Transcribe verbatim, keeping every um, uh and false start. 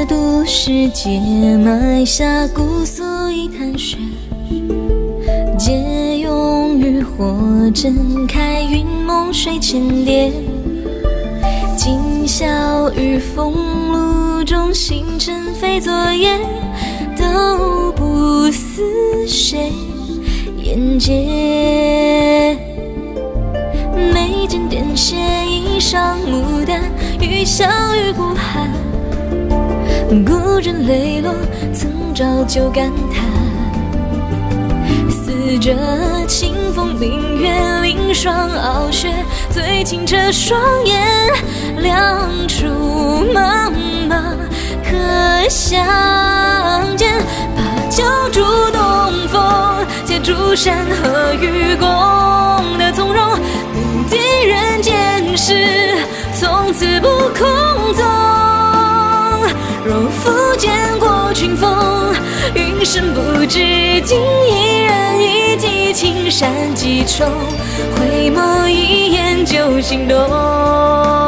这都市界埋下姑苏一滩血，借用渔火睁开云梦水千叠，今宵雨风露中，星辰非昨夜，都不似谁眼睫。眉间点写一裳牡丹，欲笑欲不寒。故人泪落，曾照旧感叹。似这清风明月，凌霜傲雪，最清澈双眼，两处茫茫可相见。把酒祝东风，借竹山和愚公的从容，铭记人间事，从此不空踪。若复见过群峰，云深不知今一人，一骑青山几重，回眸一眼就心动。